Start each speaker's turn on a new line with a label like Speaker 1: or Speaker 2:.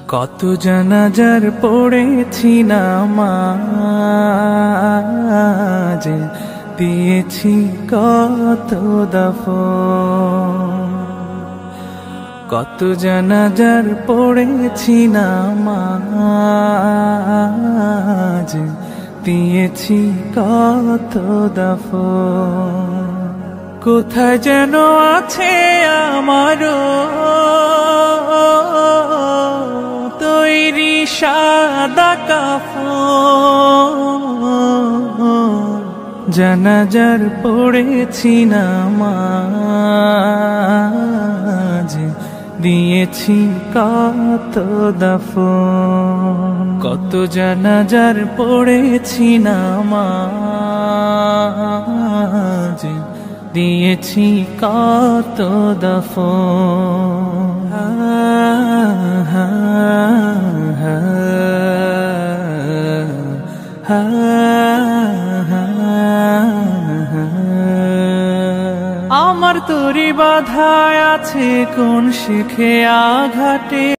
Speaker 1: কত জানাজার পড়েছি নামাজ, দিয়েছি কত দাফন। কত জানাজার পড়েছি নামাজ, দিয়েছি কত দাফন। কোথায় যেন আছে আমারও তৈরি সাদা কাফন। জানাজার পড়েছি নামাজ, দিয়েছি কত দাফন। কত জানাজার পড়েছি নামাজ, দিয়েছি কত দাফন। আমার তরি বাধায় আছে কোন শিখে আঘাটে।